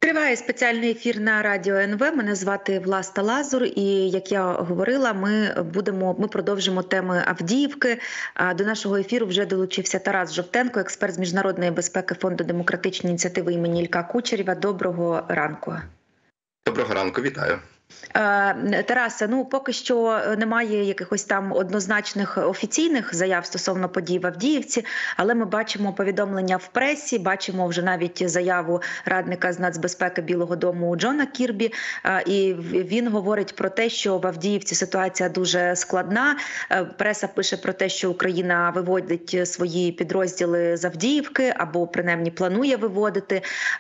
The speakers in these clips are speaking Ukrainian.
Триває спеціальний ефір на Радіо НВ. Мене звати Власта Лазур. І, як я говорила, ми продовжимо теми Авдіївки. До нашого ефіру вже долучився Тарас Жовтенко, експерт з міжнародної безпеки Фонду демократичної ініціативи імені Ілька Кучерєва. Доброго ранку. Доброго ранку, вітаю. Тарасе, поки що немає якихось там однозначних офіційних заяв стосовно подій в Авдіївці, але ми бачимо повідомлення в пресі, бачимо вже навіть заяву радника з нацбезпеки Білого дому Джона Кірбі, і він говорить про те, що в Авдіївці ситуація дуже складна. Преса пише про те, що Україна виводить свої підрозділи з Авдіївки, або принаймні планує виводити.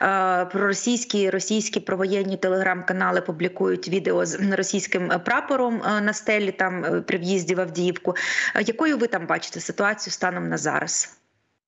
Російські провоєнні телеграм-канали публікують відео з російським прапором на стелі там при в'їзді в Авдіївку. Якою ви там бачите ситуацію станом на зараз?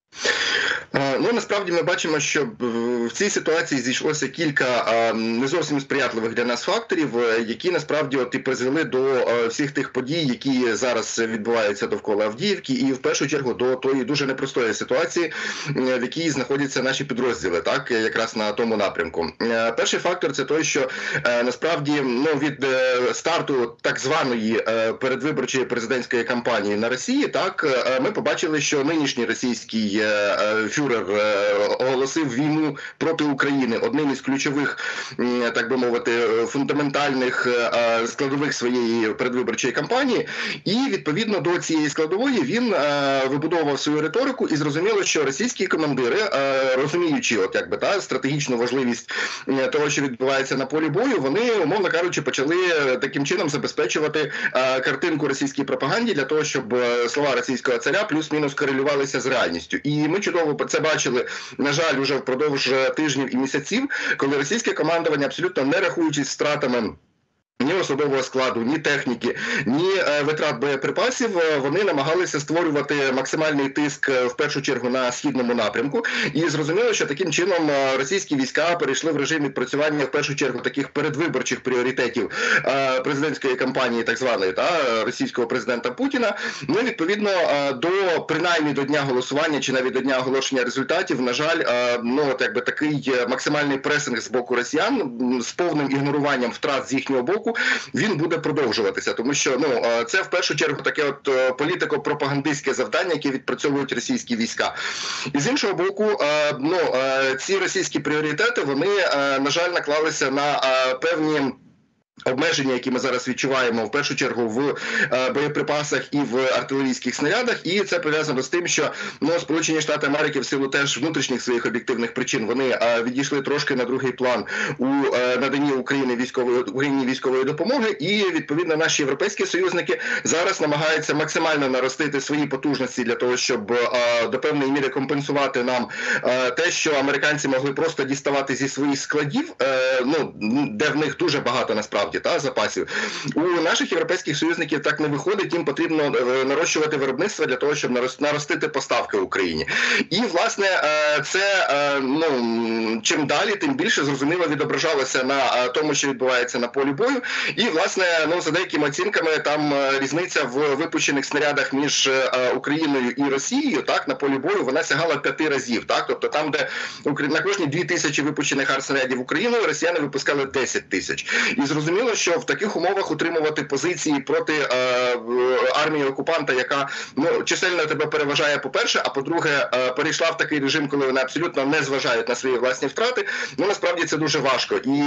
Насправді ми бачимо, що в цій ситуації зійшлося кілька не зовсім сприятливих для нас факторів, які насправді і призвели до всіх тих подій, які зараз відбуваються довкола Авдіївки, і в першу чергу до тої дуже непростої ситуації, в якій знаходяться наші підрозділи, так, якраз на тому напрямку. Перший фактор – це той, що насправді від старту так званої передвиборчої президентської кампанії на Росії, так, ми побачили, що нинішній російський фюрер оголосив війну проти України. Одним із ключових, так би мовити, фундаментальних складових своєї передвиборчої кампанії. І, відповідно до цієї складової, він вибудовував свою риторику, і зрозуміло, що російські командири, розуміючи стратегічну важливість того, що відбувається на полі бою, вони, умовно кажучи, почали таким чином забезпечувати картинку російській пропаганді для того, щоб слова російського царя плюс-мінус корелювалися з реальністю. І ми чудово це бачили, на жаль, уже впродовж тижнів і місяців, коли російське командування, абсолютно не рахуючись втратами ні особового складу, ні техніки, ні витрат боєприпасів, вони намагалися створювати максимальний тиск в першу чергу на східному напрямку. І зрозуміло, що таким чином російські війська перейшли в режим відпрацювання в першу чергу таких передвиборчих пріоритетів президентської кампанії, так званої, російського президента Путіна. Відповідно, принаймні до дня голосування чи навіть до дня оголошення результатів, на жаль, такий максимальний пресинг з боку росіян з повним ігноруванням втрат з їхнього боку, він буде продовжуватися, тому що це в першу чергу таке політико-пропагандистське завдання, яке відпрацьовують російські війська. І з іншого боку, ці російські пріоритети, вони, на жаль, наклалися на певні обмеження, які ми зараз відчуваємо, в першу чергу в боєприпасах і в артилерійських снарядах, і це пов'язано з тим, що Сполучені Штати Америки в силу теж внутрішніх своїх об'єктивних причин, вони відійшли трошки на другий план у наданні Україні військової допомоги, і відповідно наші європейські союзники зараз намагаються максимально наростити свої потужності для того, щоб до певної міри компенсувати нам те, що американці могли просто діставати зі своїх складів, де в них дуже багато насправді запасів. У наших європейських союзників так не виходить, їм потрібно нарощувати виробництво для того, щоб наростити поставки Україні. І, власне, це, чим далі, тим більше, зрозуміло, відображалося на тому, що відбувається на полі бою. І, власне, за деякими оцінками, там різниця в випущених снарядах між Україною і Росією, на полі бою, вона сягала 5 разів. Тобто там, де на кожні 2000 випущених артснарядів Україною, росіяни випускали 10 тисяч. І зрозуміло, що в таких умовах утримувати позиції проти армії окупанта, яка чисельно тебе переважає, по-перше, а по-друге, перейшла в такий режим, коли вони абсолютно не зважають на свої власні втрати, насправді це дуже важко. І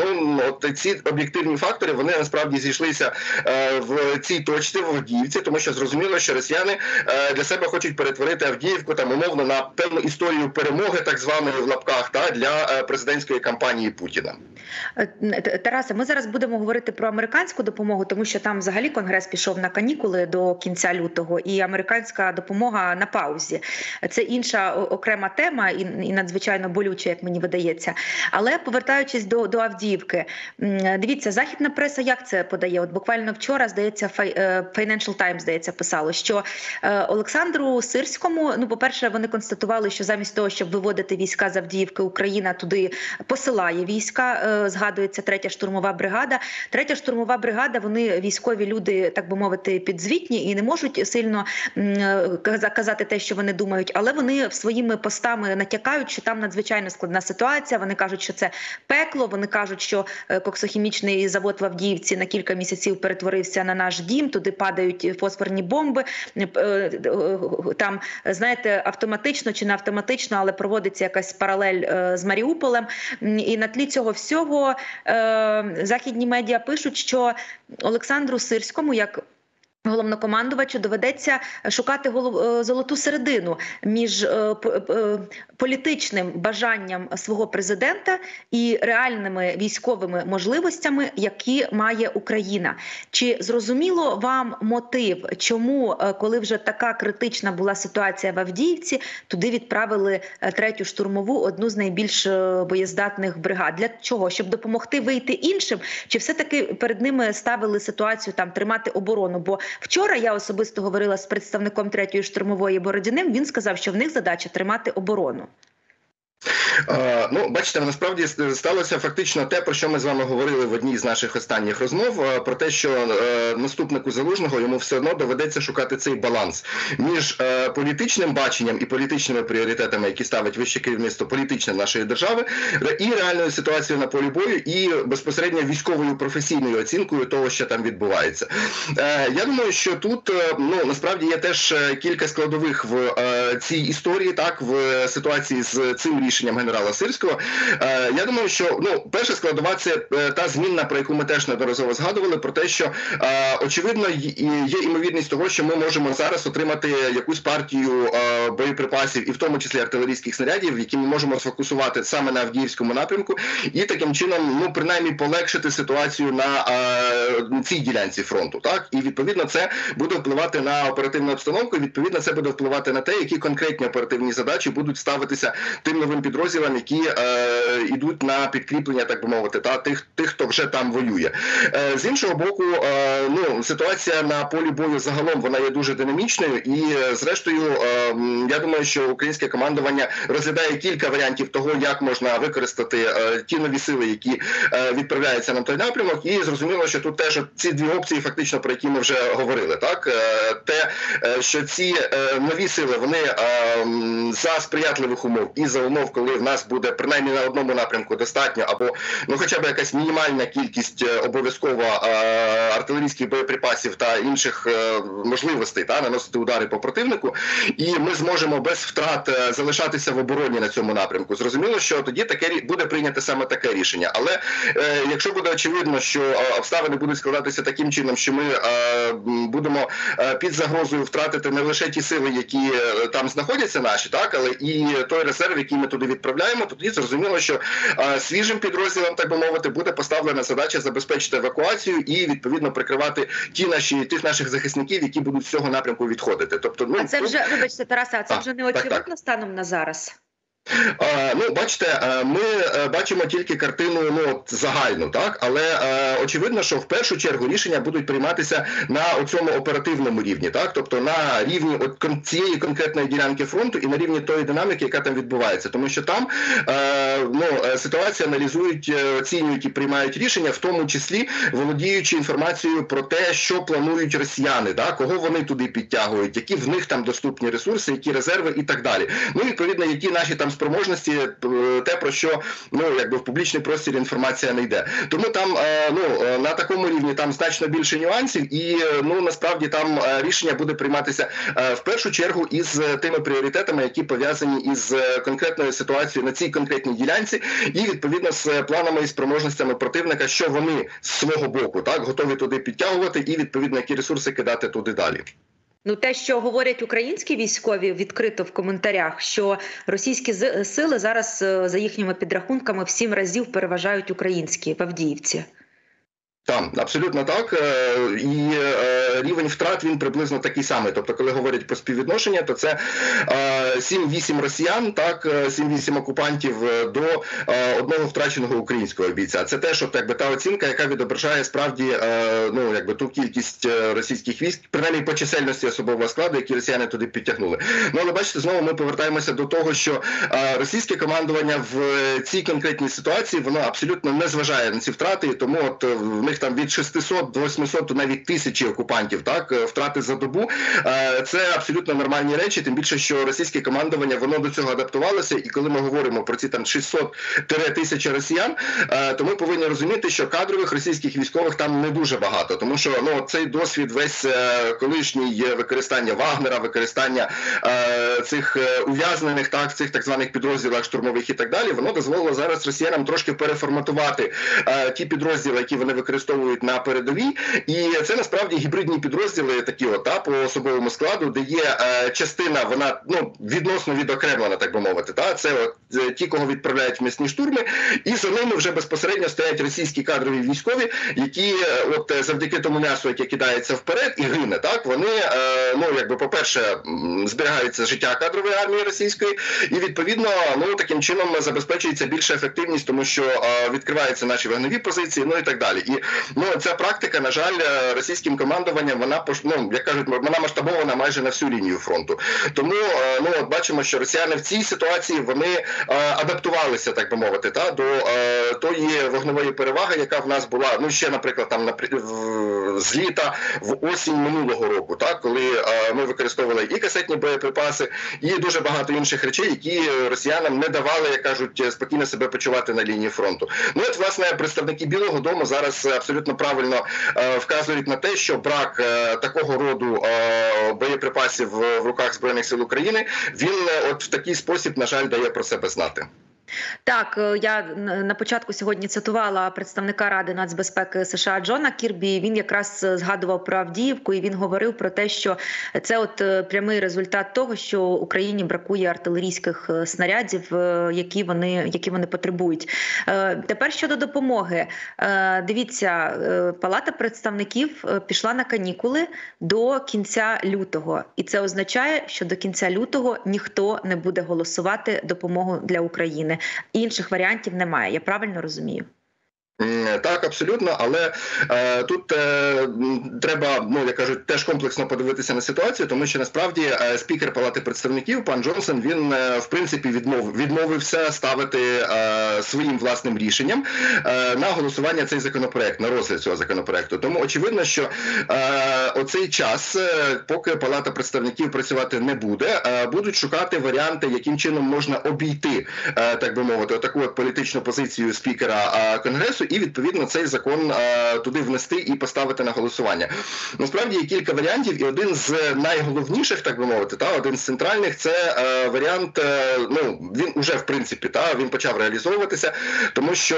ці об'єктивні фактори, вони насправді зійшлися в цій точці, в Авдіївці, тому що зрозуміло, що росіяни для себе хочуть перетворити Авдіївку умовно на певну історію перемоги, так званої в лапках, для президентської кампанії Путіна. Тарасе, ми зараз будемо говорити про американську допомогу, тому що там взагалі Конгрес пішов на канікули до кінця лютого, і американська допомога на паузі. Це інша окрема тема і надзвичайно болюча, як мені видається. Але повертаючись до Авдіївки, дивіться, західна преса як це подає? Буквально вчора, здається, Financial Times, здається, писало, що Олександру Сирському, по-перше, вони констатували, що замість того, щоб виводити війська з Авдіївки, Україна туди посилає війська, згадується 3-я штурмова бригада. 3-я штурмова бригада, вони військові люди, так би мовити, підзвітні і не можуть сильно казати те, що вони думають, але вони своїми постами натякають, що там надзвичайно складна складна ситуація. Вони кажуть, що це пекло. Вони кажуть, що коксохімічний завод в Авдіївці на кілька місяців перетворився на наш дім. Туди падають фосфорні бомби. Там, знаєте, автоматично чи не автоматично, але проводиться якась паралель з Маріуполем. І на тлі цього всього західні медіа пишуть, що Олександру Сирському, як головнокомандувачу, доведеться шукати золоту середину між політичним бажанням свого президента і реальними військовими можливостями, які має Україна. Чи зрозуміло вам мотив, чому, коли вже така критична була ситуація в Авдіївці, туди відправили 3-ю штурмову, одну з найбільш боєздатних бригад? Для чого? Щоб допомогти вийти іншим? Чи все-таки перед ними ставили ситуацію там тримати оборону? Бо вчора я особисто говорила з представником 3-ї штурмової Бородіним, він сказав, що в них задача тримати оборону. Ну, бачите, насправді сталося фактично те, про що ми з вами говорили в одній з наших останніх розмов, про те, що наступнику Залужного йому все одно доведеться шукати цей баланс між політичним баченням і політичними пріоритетами, які ставить вище керівництво політичне нашої держави, і реальною ситуацією на полі бою, і безпосередньо військовою професійною оцінкою того, що там відбувається. Я думаю, що тут, ну, насправді є теж кілька складових в цій історії, так, в ситуації з цим рішенням генерала Сирського. Я думаю, що, ну, перша складова – це та змінна, про яку ми теж неодноразово згадували, про те, що, очевидно, є ймовірність того, що ми можемо зараз отримати якусь партію боєприпасів, і в тому числі артилерійських снарядів, які ми можемо сфокусувати саме на Авдіївському напрямку, і таким чином, ну, принаймні, полегшити ситуацію на цій ділянці фронту, так? І, відповідно, це буде впливати на оперативну обстановку, і, відповідно, це буде впливати на те, які конкретні оперативні задачі будуть ставитися тим новим підрозділам, які йдуть на підкріплення, так би мовити, та тих, хто вже там воює. З іншого боку, ну, ситуація на полі бою загалом, вона є дуже динамічною, і, зрештою, я думаю, що українське командування розглядає кілька варіантів того, як можна використати ті нові сили, які відправляються на той напрямок, і зрозуміло, що тут теж ці дві опції, фактично, про які ми вже говорили, так? Те, що ці нові сили, вони за сприятливих умов і за умов, коли в нас буде принаймні на одному напрямку достатньо, або ну хоча б якась мінімальна кількість обов'язково артилерійських боєприпасів та інших можливостей та наносити удари по противнику, і ми зможемо без втрат залишатися в обороні на цьому напрямку. Зрозуміло, що тоді таке буде прийнято саме таке рішення. Але якщо буде очевидно, що обставини будуть складатися таким чином, що ми будемо під загрозою втратити не лише ті сили, які там знаходяться наші, так, але і той резерв, який ми туди відправляємо, тоді зрозуміло, що свіжим підрозділам, так би мовити, буде поставлена задача забезпечити евакуацію і, відповідно, прикривати тих наших захисників, які будуть з цього напрямку відходити. Тобто, ну, а це вже, вибачте, Тарасе, а це вже не очевидно станом на зараз? Ну, бачите, ми бачимо тільки картину, ну, загальну, так? Але очевидно, що в першу чергу рішення будуть прийматися на цьому оперативному рівні, так? Тобто на рівні цієї конкретної ділянки фронту і на рівні тої динаміки, яка там відбувається. Тому що там ситуацію аналізують, оцінюють і приймають рішення, в тому числі володіючи інформацією про те, що планують росіяни, так? Кого вони туди підтягують, які в них там доступні ресурси, які резерви і так далі. Ну, відповідно, які наші там спроможності, те, про що, ну, якби в публічний простір інформація не йде. Тому там, ну, на такому рівні там значно більше нюансів і, ну, насправді там рішення буде прийматися в першу чергу із тими пріоритетами, які пов'язані із конкретною ситуацією на цій конкретній ділянці і, відповідно, з планами і спроможностями противника, що вони з свого боку, так, готові туди підтягувати і, відповідно, які ресурси кидати туди далі. Ну, те, що говорять українські військові відкрито в коментарях, що російські сили зараз, за їхніми підрахунками, в 7 разів переважають українські в Авдіївці. Так, абсолютно так. І рівень втрат, він приблизно такий самий. Тобто, коли говорять про співвідношення, то це 7-8 росіян, так, 7-8 окупантів до одного втраченого українського бійця. Це теж от, якби, та оцінка, яка відображає справді, ну, якби, ту кількість російських військ, принаймні по чисельності особового складу, які росіяни туди підтягнули. Ну, але бачите, знову ми повертаємося до того, що російське командування в цій конкретній ситуації, воно абсолютно не зважає на ці втрати, і тому от в них них там від 600 до 800 до навіть 1000 окупантів, так, втрати за добу. Це абсолютно нормальні речі, тим більше, що російське командування, воно до цього адаптувалося, і коли ми говоримо про ці там 600-1000 росіян, то ми повинні розуміти, що кадрових російських військових там не дуже багато, тому що цей досвід весь колишній використання Вагнера, використання цих ув'язнених, цих так званих підрозділах штурмових і так далі, воно дозволило зараз росіянам трошки переформатувати ті підрозділи, які вони використовують на передовій, і це насправді гібридні підрозділи такі по особовому складу, де є частина, вона відносно відокремлена, так би мовити, це ті, кого відправляють в м'ясні штурми, і за ними вже безпосередньо стоять російські кадрові військові, які завдяки тому м'ясу, яке кидається вперед і гине, вони, по-перше, зберігаються життя кадрової армії російської, і відповідно, таким чином забезпечується більша ефективність, тому що відкриваються наші вогневі позиції, і так далі. І ця практика, на жаль, російським командуванням, вона, як кажуть, вона масштабована майже на всю лінію фронту. Тому, бачимо, що росіяни в цій ситуації, вони адаптувалися, так би мовити, до тої вогневої переваги, яка в нас була, ще, наприклад, там з літа в осінь минулого року, коли ми використовували і касетні боєприпаси, і дуже багато інших речей, які росіянам не давали, як кажуть, спокійно себе почувати на лінії фронту. Власне, представники Білого дому зараз абсолютно правильно вказують на те, що брак такого роду боєприпасів в руках Збройних сил України, він в такий спосіб, на жаль, дає про себе знати. Так, я на початку сьогодні цитувала представника Ради нацбезпеки США Джона Кірбі. Він якраз згадував про Авдіївку, і він говорив про те, що це прямий результат того, що Україні бракує артилерійських снарядів, які вони потребують. Тепер щодо допомоги. Дивіться, Палата представників пішла на канікули до кінця лютого. І це означає, що до кінця лютого ніхто не буде голосувати допомогу для України. Інших варіантів немає, я правильно розумію? Так, абсолютно, але тут треба, як кажуть, теж комплексно подивитися на ситуацію, тому що насправді спікер Палати представників, пан Джонсон, він в принципі відмовився ставити своїм власним рішенням на голосування цей законопроект, на розгляд цього законопроекту. Тому очевидно, що оцей час, поки Палата представників працювати не буде, будуть шукати варіанти, яким чином можна обійти, так би мовити, таку політичну позицію спікера Конгресу, і, відповідно, цей закон туди внести і поставити на голосування. Насправді є кілька варіантів, і один з найголовніших, так би мовити, один з центральних, це варіант, він уже, в принципі, він почав реалізовуватися, тому що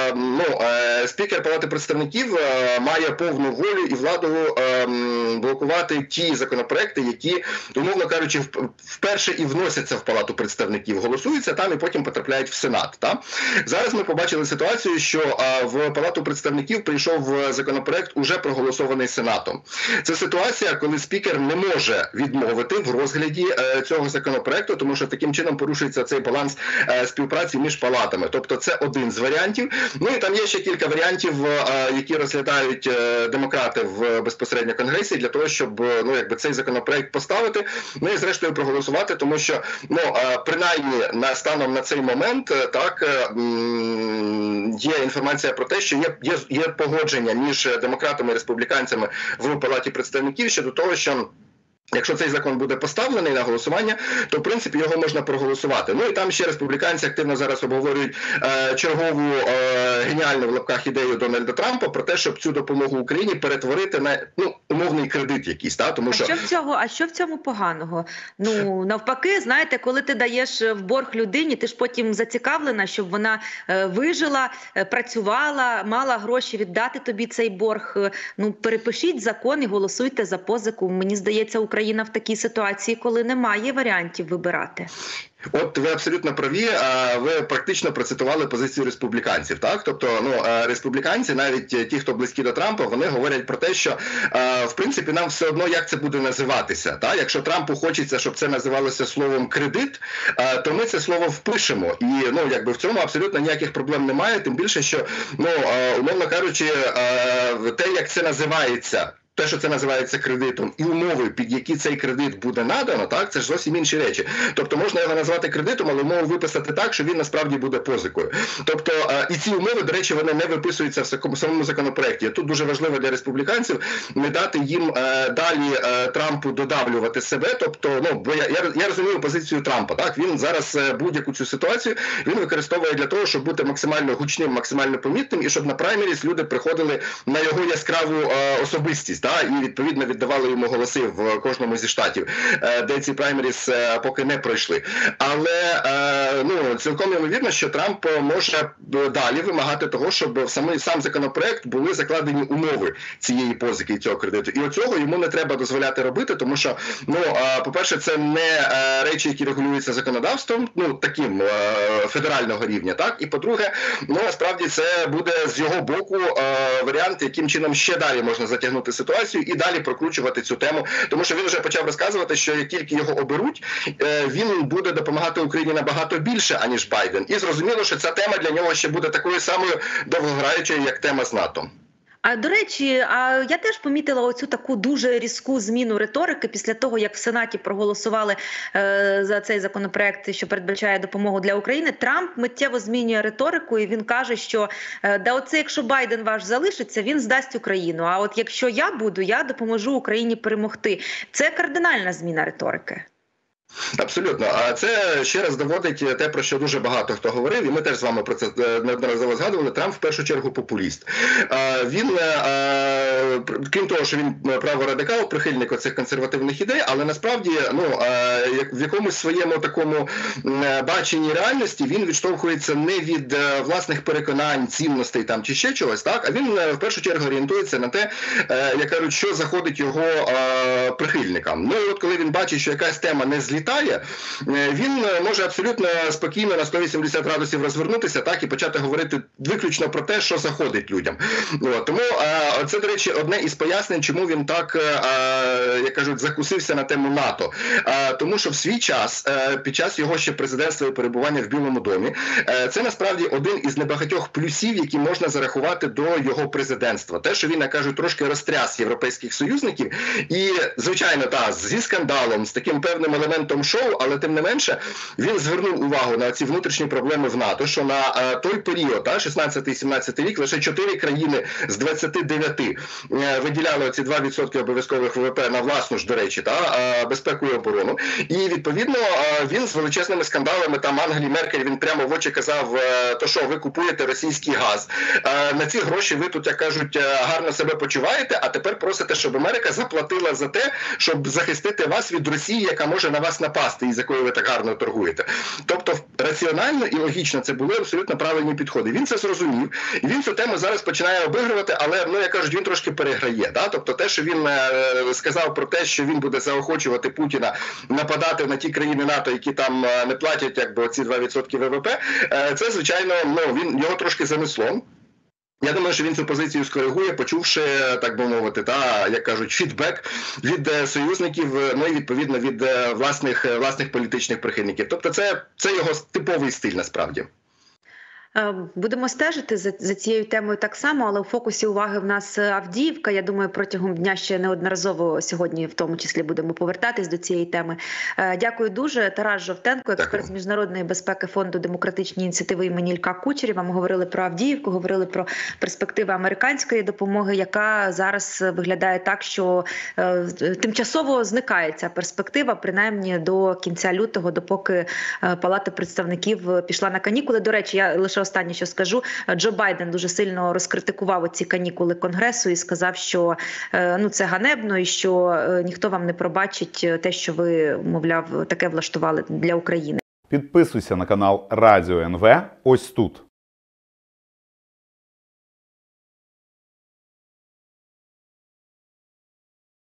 спікер Палати представників має повну волю і владу блокувати ті законопроекти, які, умовно кажучи, вперше і вносяться в Палату представників, голосуються там і потім потрапляють в Сенат. Зараз ми побачили ситуацію, що в Палату представників прийшов законопроект, уже проголосований Сенатом. Це ситуація, коли спікер не може відмовити в розгляді цього законопроекту, тому що таким чином порушується цей баланс співпраці між палатами. Тобто це один з варіантів. І там є ще кілька варіантів, які розглядають демократи в безпосередньо Конгресі для того, щоб цей законопроект поставити, і зрештою проголосувати, тому що принаймні станом на цей момент є інформація про те, що є погодження між демократами і республіканцями в Палаті представників щодо того, що якщо цей закон буде поставлений на голосування, то, в принципі, його можна проголосувати. І там ще республіканці активно зараз обговорюють чергову геніальну в лапках ідею Дональда Трампа про те, щоб цю допомогу Україні перетворити на умовний кредит якийсь. Тому що... А що в цьому поганого? Навпаки, знаєте, коли ти даєш в борг людині, ти ж потім зацікавлена, щоб вона вижила, працювала, мала гроші віддати тобі цей борг. Перепишіть закон і голосуйте за позику. Мені здається, Україна в такій ситуації, коли немає варіантів вибирати. От ви абсолютно праві, ви практично процитували позицію республіканців, так? Тобто, республіканці, навіть ті, хто близькі до Трампа, вони говорять про те, що, в принципі, нам все одно, як це буде називатися, так? Якщо Трампу хочеться, щоб це називалося словом «кредит», то ми це слово впишемо. І, в цьому абсолютно ніяких проблем немає, тим більше, що, умовно кажучи, те, як це називається, те, що це називається кредитом, і умови, під які цей кредит буде надано, так, це ж зовсім інші речі. Тобто можна його назвати кредитом, але умови виписати так, що він насправді буде позикою. Тобто і ці умови, до речі, вони не виписуються в самому законопроекті. Тут дуже важливо для республіканців не дати їм далі Трампу додавлювати себе. Тобто, ну, бо я розумію позицію Трампа, так, він зараз будь-яку цю ситуацію він використовує для того, щоб бути максимально гучним, максимально помітним, і щоб на праймеріс люди приходили на його яскраву особистість, та, і відповідно віддавали йому голоси в кожному зі штатів, де ці праймеріс поки не пройшли. Але ну, цілком ймовірно, що Трамп може далі вимагати того, щоб в сам законопроект були закладені умови цієї позики і цього кредиту. І оцього йому не треба дозволяти робити, тому що, ну, по-перше, це не речі, які регулюються законодавством, ну, таким федерального рівня, так? І по-друге, ну, насправді це буде з його боку варіант, яким чином ще далі можна затягнути ситуацію і далі прокручувати цю тему, тому що він вже почав розказувати, що як тільки його оберуть, він буде допомагати Україні набагато більше, аніж Байден. І зрозуміло, що ця тема для нього ще буде такою самою довгограючою, як тема з НАТО. А до речі, я теж помітила оцю таку дуже різку зміну риторики після того, як в Сенаті проголосували за цей законопроект, що передбачає допомогу для України. Трамп миттєво змінює риторику, і він каже, що да, оце якщо Байден ваш залишиться, він здасть Україну. А от якщо я буду, я допоможу Україні перемогти. Це кардинальна зміна риторики. Абсолютно. А це ще раз доводить те, про що дуже багато хто говорив, і ми теж з вами про це неодноразово згадували. Трамп в першу чергу популіст. Він, крім того, що він праворадикал, прихильник оцих консервативних ідей, але насправді, ну, в якомусь своєму такому баченні реальності він відштовхується не від власних переконань, цінностей там чи ще чогось, так, а він в першу чергу орієнтується на те, як кажуть, що заходить його прихильникам. Ну, і от коли він бачить, що якась тема не злітає, він може абсолютно спокійно на 180 градусів розвернутися, так, і почати говорити виключно про те, що заходить людям. Тому це, до речі, одне із пояснень, чому він так, як кажуть, закусився на тему НАТО. Тому що в свій час, під час його ще президентства і перебування в Білому домі, це насправді один із небагатьох плюсів, які можна зарахувати до його президентства. Те, що він, як кажуть, трошки розтряс європейських союзників і, звичайно, зі скандалом, з таким певним елементом шоу, але тим не менше він звернув увагу на ці внутрішні проблеми в НАТО, що на той період, 16-17 рік, лише 4 країни з 29 виділяли ці 2% обов'язкових ВВП на власну ж, до речі, безпеку і оборону. І, відповідно, він з величезними скандалами, там Ангелі Меркель, він прямо в очі казав, то що, ви купуєте російський газ, на ці гроші ви тут, як кажуть, гарно себе почуваєте, а тепер просите, щоб Америка заплатила за те, щоб захистити вас від Росії, яка може на вас напасти і з якою ви так гарно торгуєте. Тобто раціонально і логічно це були абсолютно правильні підходи. Він це зрозумів, і він цю тему зараз починає обігрувати, але, ну, як кажуть, він трошки переграє. Да? Тобто те, що він сказав про те, що він буде заохочувати Путіна нападати на ті країни НАТО, які там не платять якби ці 2% ВВП, це, звичайно, ну, його трошки занесло. Я думаю, що він цю позицію скоригує, почувши, так би мовити, як кажуть, фідбек від союзників, ну і відповідно від власних політичних прихильників. Тобто це його типовий стиль насправді. Будемо стежити за цією темою так само, але у фокусі уваги в нас Авдіївка. Я думаю, протягом дня ще неодноразово сьогодні в тому числі будемо повертатись до цієї теми. Дякую дуже. Тарас Жовтенко, експерт з міжнародної безпеки Фонду демократичні ініціативи імені Ілька Кучерєва. Ми говорили про Авдіївку, говорили про перспективи американської допомоги, яка зараз виглядає так, що тимчасово зникає ця перспектива, принаймні до кінця лютого, допоки Палата представників пішла на канікули. До речі, я лише останнє, що скажу, Джо Байден дуже сильно розкритикував ці канікули Конгресу і сказав, що це ганебно і що ніхто вам не пробачить те, що ви, мовляв, таке влаштували для України. Підписуйся на канал Радіо НВ ось тут.